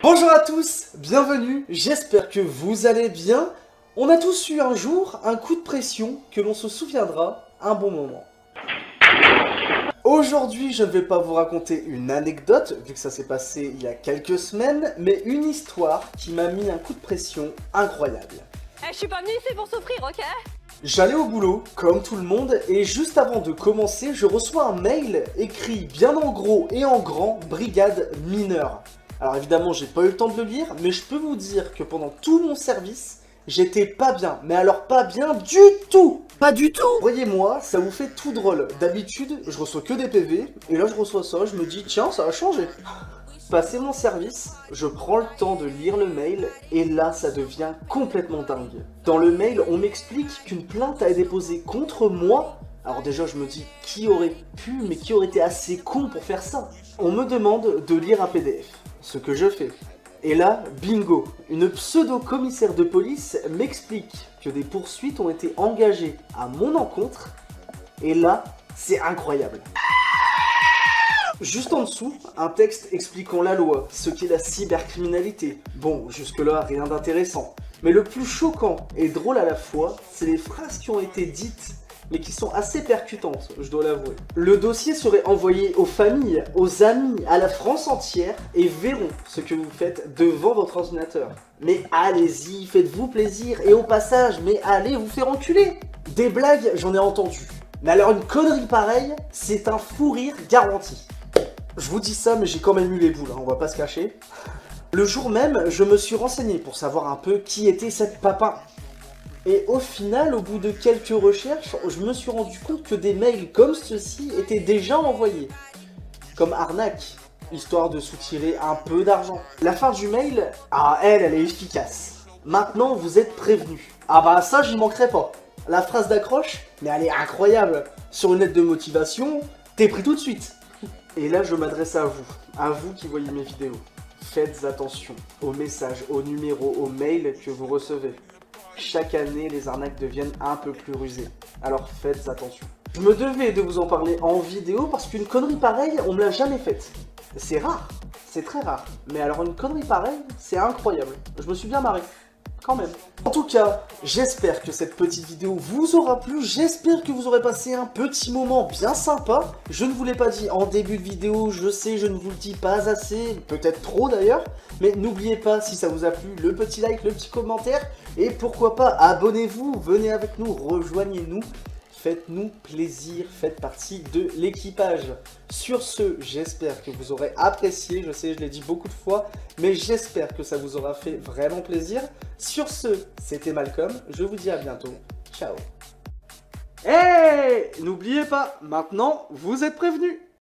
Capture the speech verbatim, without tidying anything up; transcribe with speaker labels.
Speaker 1: Bonjour à tous, bienvenue, j'espère que vous allez bien. On a tous eu un jour un coup de pression que l'on se souviendra un bon moment. Aujourd'hui, je ne vais pas vous raconter une anecdote, vu que ça s'est passé il y a quelques semaines, mais une histoire qui m'a mis un coup de pression incroyable.
Speaker 2: Eh, je suis pas venue ici pour souffrir, ok?
Speaker 1: J'allais au boulot, comme tout le monde, et juste avant de commencer, je reçois un mail écrit bien en gros et en grand, brigade mineure. Alors évidemment, j'ai pas eu le temps de le lire, mais je peux vous dire que pendant tout mon service, j'étais pas bien. Mais alors pas bien du tout. Pas du tout. Voyez-moi, ça vous fait tout drôle. D'habitude, je reçois que des P V, et là je reçois ça, je me dis, tiens, ça a changé. Passé mon service, je prends le temps de lire le mail, et là ça devient complètement dingue. Dans le mail, on m'explique qu'une plainte a été déposée contre moi. Alors déjà, je me dis, qui aurait pu, mais qui aurait été assez con pour faire ça? On me demande de lire un P D F. Ce que je fais. Et là, bingo, une pseudo-commissaire de police m'explique que des poursuites ont été engagées à mon encontre, et là, c'est incroyable. Juste en dessous, un texte expliquant la loi, ce qu'est la cybercriminalité. Bon, jusque-là, rien d'intéressant. Mais le plus choquant et drôle à la fois, c'est les phrases qui ont été dites, mais qui sont assez percutantes, je dois l'avouer. Le dossier serait envoyé aux familles, aux amis, à la France entière, et verront ce que vous faites devant votre ordinateur. Mais allez-y, faites-vous plaisir, et au passage, mais allez vous faire enculer. Des blagues, j'en ai entendu. Mais alors une connerie pareille, c'est un fou rire garanti. Je vous dis ça, mais j'ai quand même eu les boules, hein, on va pas se cacher. Le jour même, je me suis renseigné pour savoir un peu qui était cette papin. Et au final, au bout de quelques recherches, je me suis rendu compte que des mails comme ceux-ci étaient déjà envoyés. Comme arnaque, histoire de soutirer un peu d'argent. La fin du mail, ah elle, elle est efficace. Maintenant, vous êtes prévenus. Ah bah ça, j'y manquerai pas. La phrase d'accroche, mais elle est incroyable. Sur une lettre de motivation, t'es pris tout de suite. Et là, je m'adresse à vous, à vous qui voyez mes vidéos. Faites attention aux messages, aux numéros, aux mails que vous recevez. Chaque année, les arnaques deviennent un peu plus rusées. Alors faites attention. Je me devais de vous en parler en vidéo parce qu'une connerie pareille, on me l'a jamais faite. C'est rare, c'est très rare. Mais alors une connerie pareille, c'est incroyable. Je me suis bien marré, quand même. En tout cas, j'espère que cette petite vidéo vous aura plu. J'espère que vous aurez passé un petit moment bien sympa. Je ne vous l'ai pas dit en début de vidéo, je sais, je ne vous le dis pas assez, peut-être trop d'ailleurs. Mais n'oubliez pas, si ça vous a plu, le petit like, le petit commentaire. Et pourquoi pas, abonnez-vous, venez avec nous, rejoignez-nous. Faites-nous plaisir, faites partie de l'équipage. Sur ce, j'espère que vous aurez apprécié, je sais, je l'ai dit beaucoup de fois, mais j'espère que ça vous aura fait vraiment plaisir. Sur ce, c'était Malcolm, je vous dis à bientôt, ciao. Hey, n'oubliez pas, maintenant, vous êtes prévenus.